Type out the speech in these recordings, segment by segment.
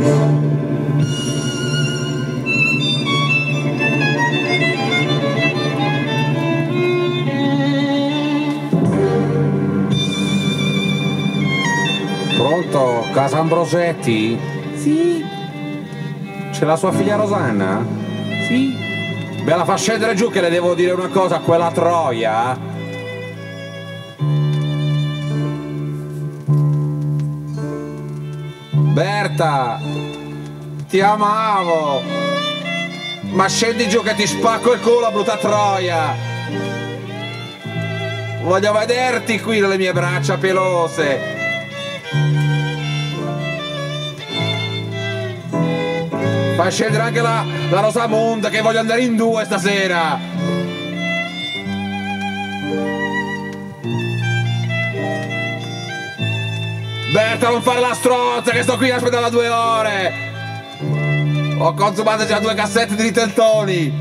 Pronto? Casa Ambrosetti? Sì, C'è la sua figlia Rosanna? sì. Me la fa scendere giù che le devo dire una cosa a quella troia. Berta, ti amavo. Ma scendi giù che ti spacco il culo, brutta troia. Voglio vederti qui nelle mie braccia pelose. Fai scendere anche la Rosamunda che voglio andare in due stasera. Berta, non fare la strozza che sto qui a aspettare da 2 ore. Ho consumato già 2 cassette di Riteltoni.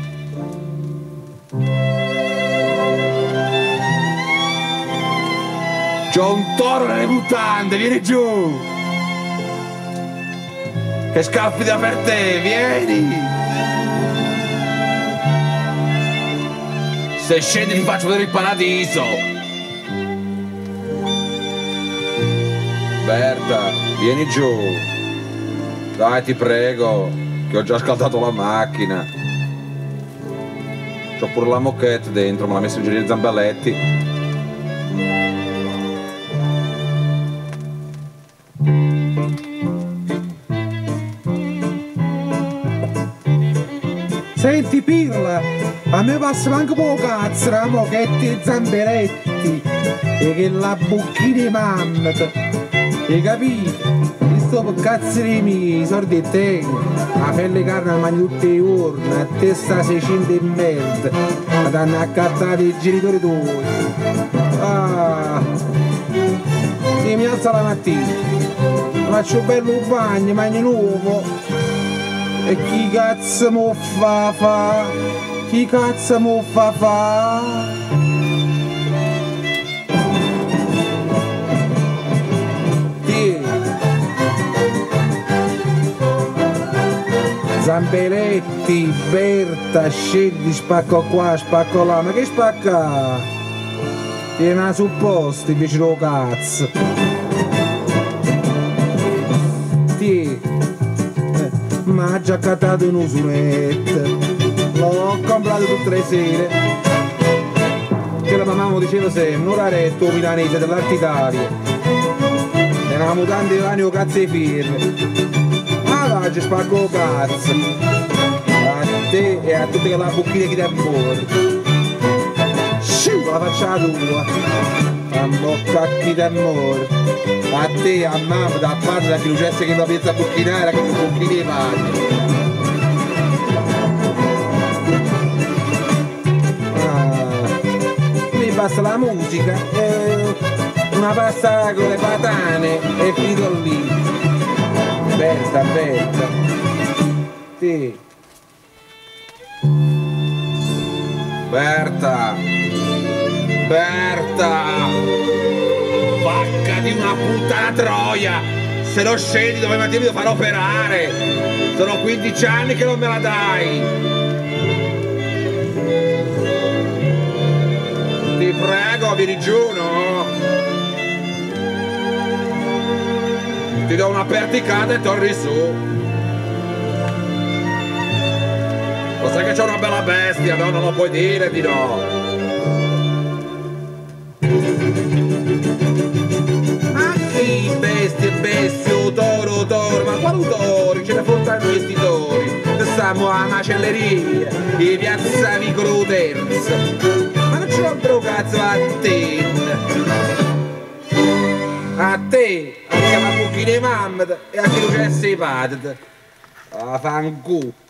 C'ho un toro nelle mutande, vieni giù. Che scalpita per te, vieni! Se scendi ti faccio vedere il paradiso! Berta, vieni giù! Dai, ti prego, che ho già scaldato la macchina. C'ho pure la moquette dentro, me l'ha messa in giro di Zambaletti. Senti Pirla, a me passa anche poco cazzo, la mochetti e zamberetti, e che la bucchina di mammata, hai capito? Io sto per cazzo di miei, i soldi tengo, la pelle carne la mangi tutti i giorni, a te sta 600 e merda, ma t'hanno accattato i genitori tuoi. Ah, io mi alzo la mattina, faccio bello un bagno, mangio nuovo. E chi cazzo mo fa? Chi cazzo mo fa? Tieni. Zambeletti, Berta, scendi, spacco qua, spacco là, ma che spacca? Tieni a supposto invece lo cazzo. Tieni. Ma ha già accattato un usurette, l'ho comprato tutte le sere, che la mamma mi diceva sempre, un aretto milanese dell'Arte Italia, e una mutante di lani o cazzo di firme, ah va, ci spacco cazzo, a te e a tutte quelle bocchine che ti amore, la faccia tua, a bocca chi ti amore. A te, a mamma, da padre, da chi lucesse che la piazza a bucchinare, che non bucchini padre. Mi basta la musica, una pasta con le patane e finito lì. Berta, Berta. Sì. Berta. Berta. Vacca di una puttana troia! Se non scendi dove mi devo far operare! Sono 15 anni che non me la dai! Ti prego, vieni giù, no? Ti do una perticata e torni su! Lo sai che c'è una bella bestia, no? Non lo puoi dire di no! Bestia, toro, ma quali tori? Ce ne fossero questi tori? Stiamo a macelleria, di piazza Vicolo Terzo. Ma non ce l'ho cazzo a te! A te! A che la bucchina di mamma e a che lucesse i padri! A fanculo!